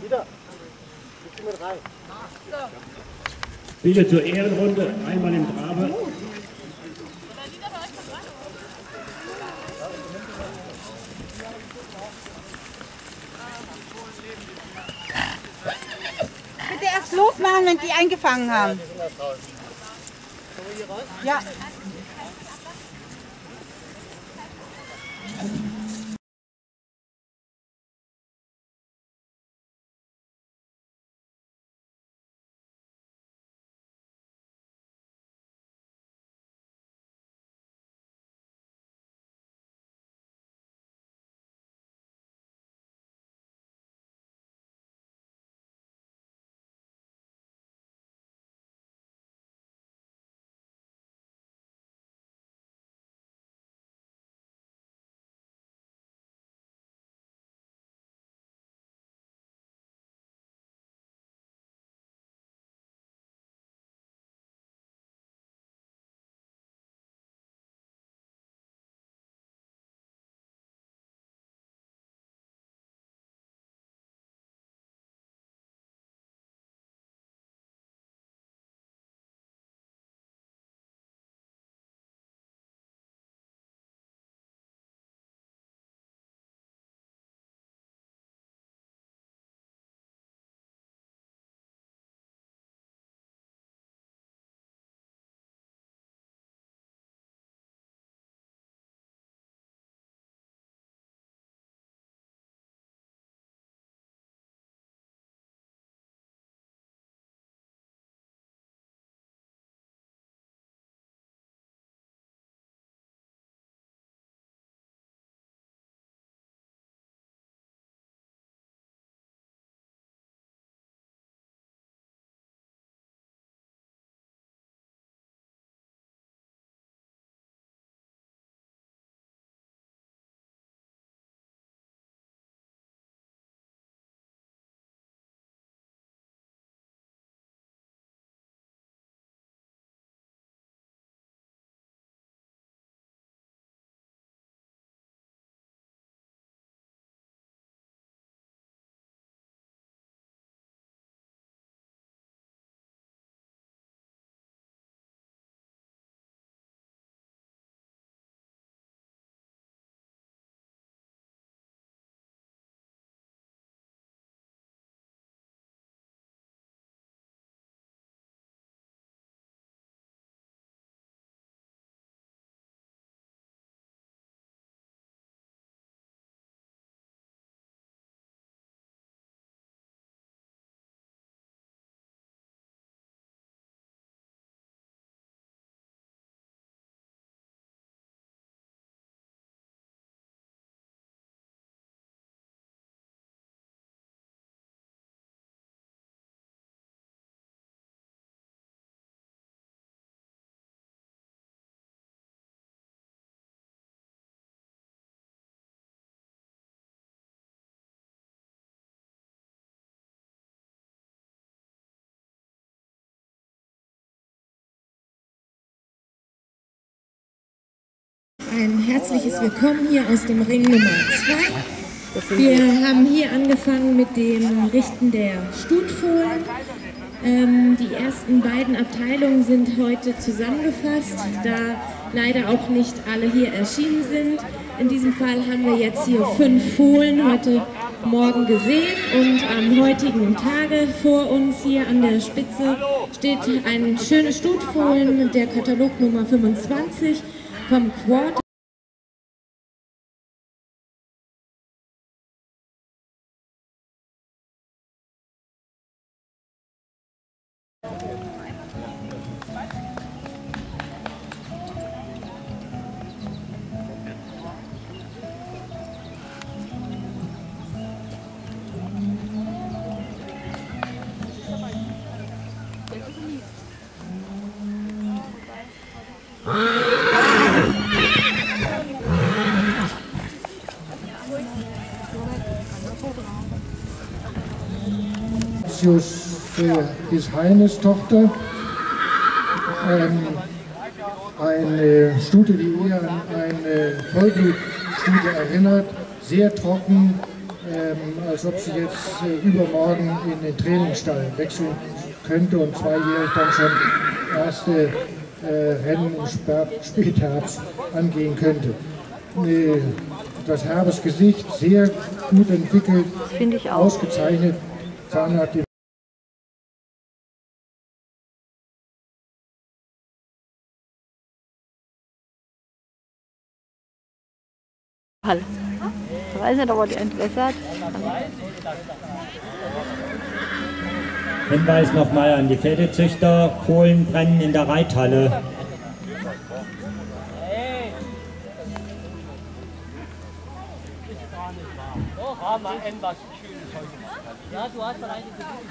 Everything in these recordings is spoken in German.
Bitte zur Ehrenrunde, einmal im Trabe. Bitte erst losmachen, wenn die eingefangen haben. Ja. Ein herzliches Willkommen hier aus dem Ring Nummer 2. Wir haben hier angefangen mit dem Richten der Stutfohlen. Die ersten beiden Abteilungen sind heute zusammengefasst, da leider auch nicht alle hier erschienen sind. In diesem Fall haben wir jetzt hier 5 Fohlen heute Morgen gesehen und am heutigen Tage vor uns hier an der Spitze steht ein schönes Stutfohlen mit der Katalognummer 25 vom Quad. His Heines Tochter, eine Stute, die eher an eine Vollblutstute erinnert, sehr trocken, als ob sie jetzt übermorgen in den Trainingsstall wechseln könnte und zweijährig dann schon erste Rennen im Spätherbst angehen könnte. Das herbes Gesicht, sehr gut entwickelt, finde ich auch. Ausgezeichnet. Zahnarzt. Ich weiß nicht, ob er die entwässert. Hinweis nochmal an die Pferdezüchter, Kohlen brennen in der Reithalle. Ja, du hast alleine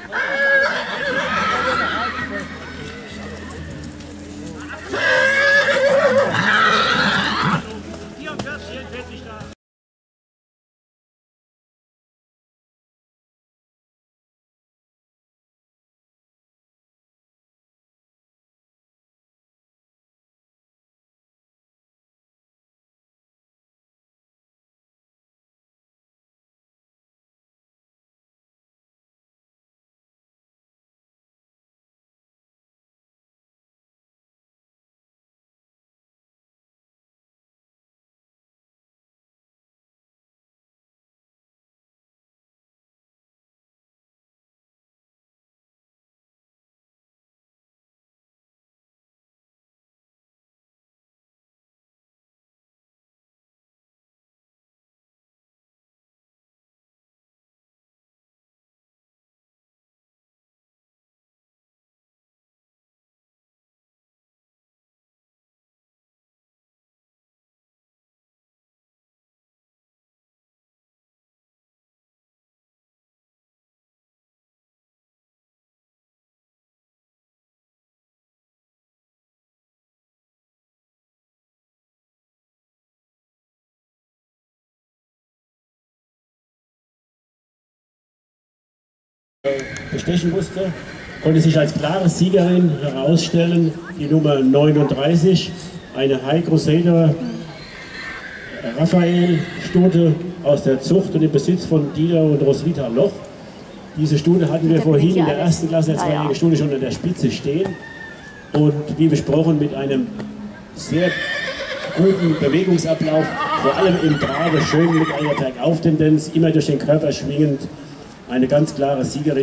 bestechen musste, konnte sich als klare Siegerin herausstellen, die Nummer 39, eine High Crusader Raphael Stute aus der Zucht und im Besitz von Dieter und Roswitha Loch. Diese Stute hatten wir vorhin in der ersten Klasse der zweijährigen Stute schon an der Spitze stehen und wie besprochen mit einem sehr guten Bewegungsablauf, vor allem im Trabe schön mit einer Bergauf-Tendenz, immer durch den Körper schwingend. Eine ganz klare Siegerin.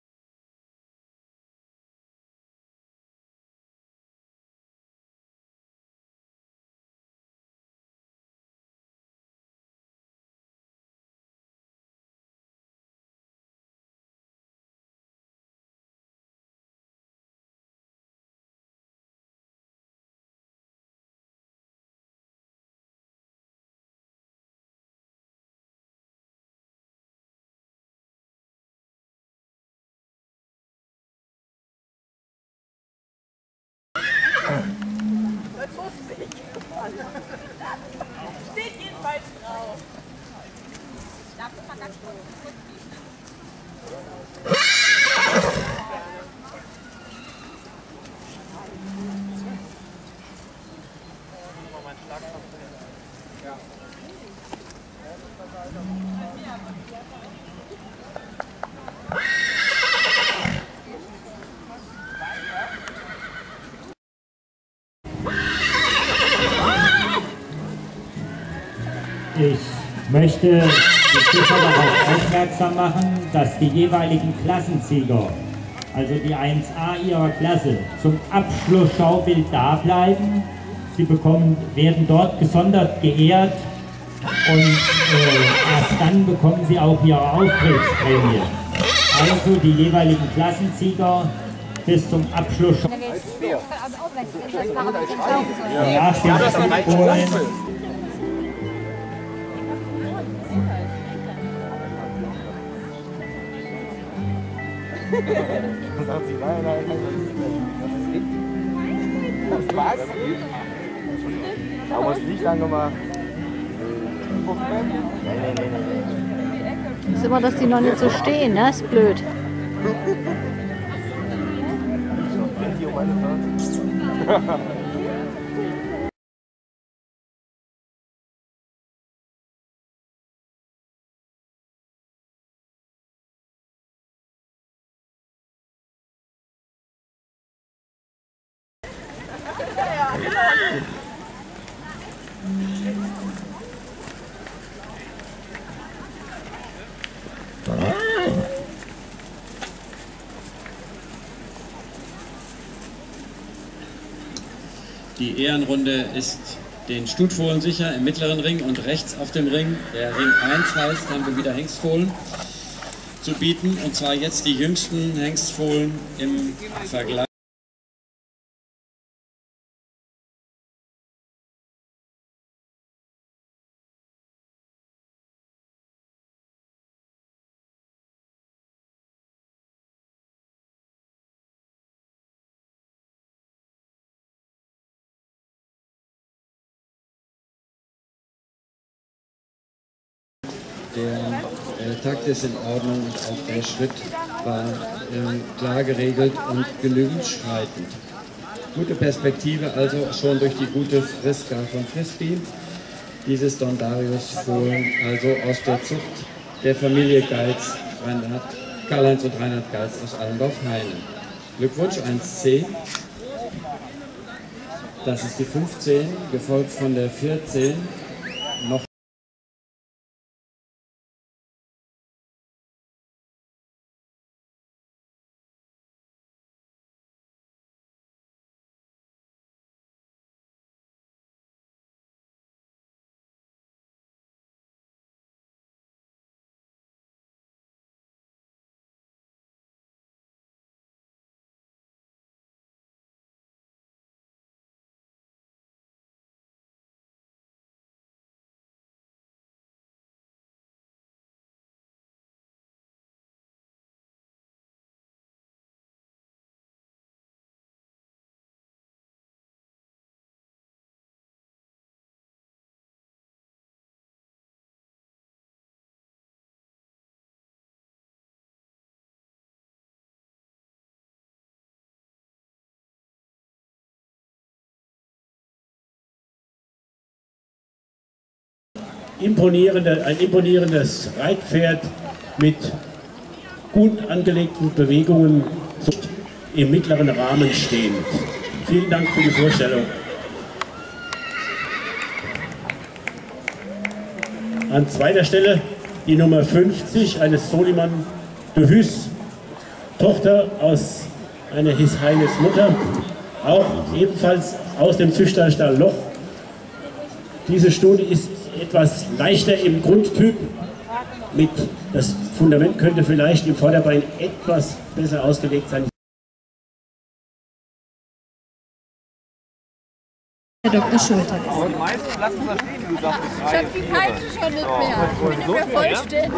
Steht jedenfalls drauf. Darf ich mal ganz kurz Ich möchte die Zuschauer darauf aufmerksam machen, dass die jeweiligen Klassensieger, also die 1A ihrer Klasse, zum Abschlussschaubild da bleiben. Sie werden dort gesondert geehrt und erst dann bekommen sie auch ihre Auftrittsprämie. Also die jeweiligen Klassensieger bis zum Abschluss. Nach dem Polen. Dann sagt sie, nein, das ist richtig. Was? Haben wir das Licht angemacht? Das ist immer, dass die noch nicht so stehen, ne? Ist blöd. Die um 21. Die Ehrenrunde ist den Stutfohlen sicher im mittleren Ring und rechts auf dem Ring, der Ring 1 heißt, haben wir wieder Hengstfohlen zu bieten. Und zwar jetzt die jüngsten Hengstfohlen im Vergleich. Der Takt ist in Ordnung, auch der Schritt war klar geregelt und genügend schreitend. Gute Perspektive also schon durch die gute Friska von Frisby. Dieses Don Darius Fohlen, also aus der Zucht der Familie Geiz, Karl-Heinz und Reinhard Geiz aus Allendorf-Heine. Glückwunsch 1C. Das ist die 15, gefolgt von der 14. Noch ein imponierendes Reitpferd mit gut angelegten Bewegungen im mittleren Rahmen stehend. Vielen Dank für die Vorstellung. An zweiter Stelle die Nummer 50 eines Soliman de Hus, Tochter aus einer Hisheines Mutter, auch ebenfalls aus dem Züchterstall Loch. Diese Stute ist etwas leichter im Grundtyp. Das Fundament könnte vielleicht im Vorderbein etwas besser ausgelegt sein. Herr Dr. Schulter. Ich habe die Peitsche schon nicht mehr. Ich bin nicht mehr vollständig.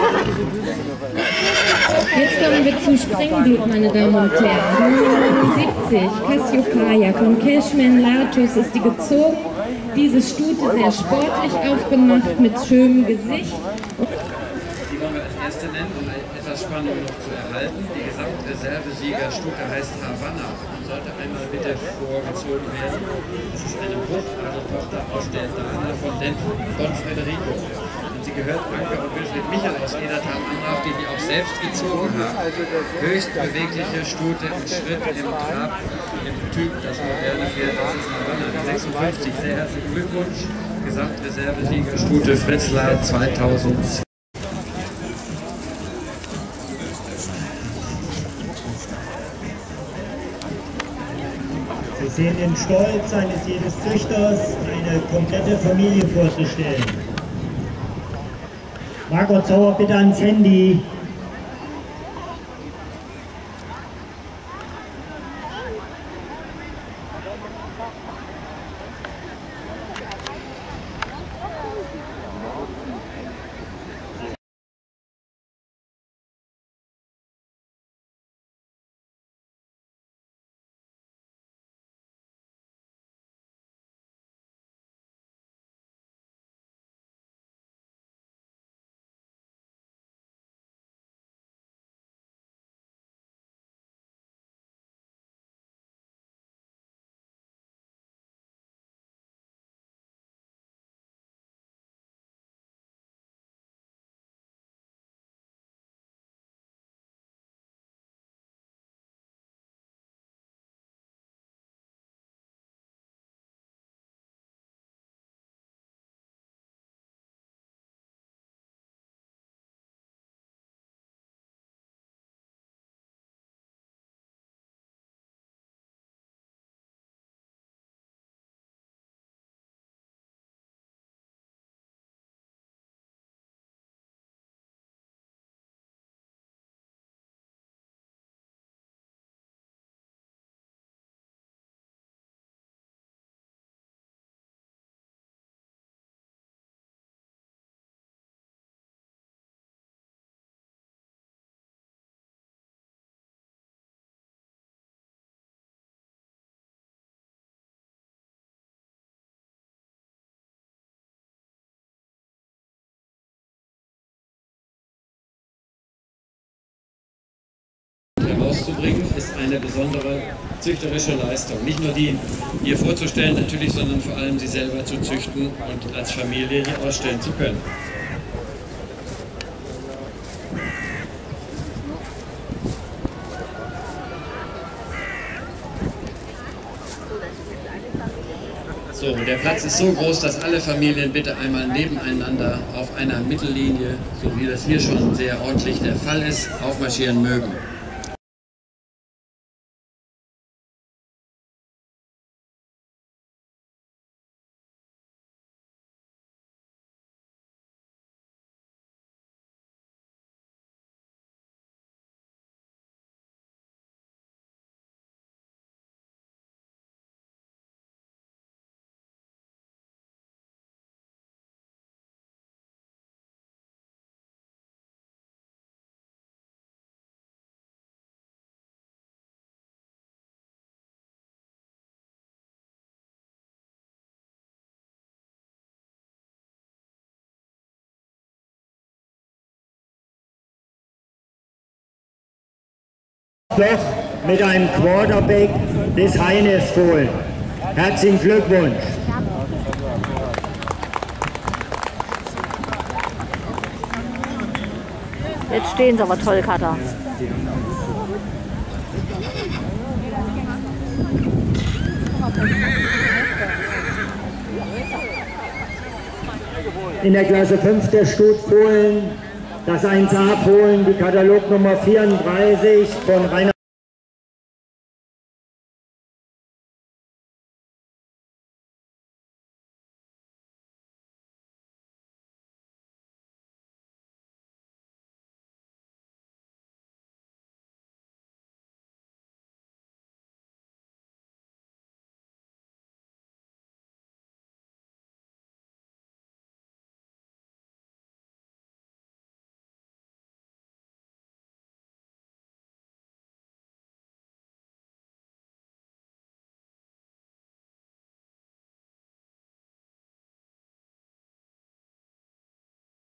Jetzt kommen wir zum Springblut, meine Damen und Herren. Nummer 79, Cassiopeia von Cashman Latus ist die gezogen. Diese Stute sehr sportlich aufgemacht, mit schönem Gesicht. Die wollen wir als erste nennen, um etwas Spannung noch zu erhalten. Die Gesamtreservesiegerstute heißt Havanna und sollte einmal bitte vorgezogen werden. Das ist eine Hochadeltochter aus der Dana von Don Federico. Und sie gehört Anke und Wilfried Michel aus Edertal Andrauf, die auch selbst gezogen haben. Höchst bewegliche Stute im Schritt, im Trab, im Typ, das moderne Pferd, das ist Havanna. 56, sehr herzlichen Glückwunsch. Gesamtreservesieger Stute Fritzlar 2002. Sie sehen den Stolz eines jedes Züchters, eine komplette Familie vorzustellen. Margot Sauer, bitte ans Handy. herauszubringen, ist eine besondere züchterische Leistung. Nicht nur die hier vorzustellen natürlich, sondern vor allem sie selber zu züchten und als Familie hier ausstellen zu können. So, der Platz ist so groß, dass alle Familien bitte einmal nebeneinander auf einer Mittellinie, so wie das hier schon sehr ordentlich der Fall ist, aufmarschieren mögen. Doch mit einem Quarterback des Heines Fohlen. Herzlichen Glückwunsch! Jetzt stehen sie aber toll, Kater. In der Klasse 5 der Stut Polen, das 1A Polen, die Katalognummer 34 von Rainer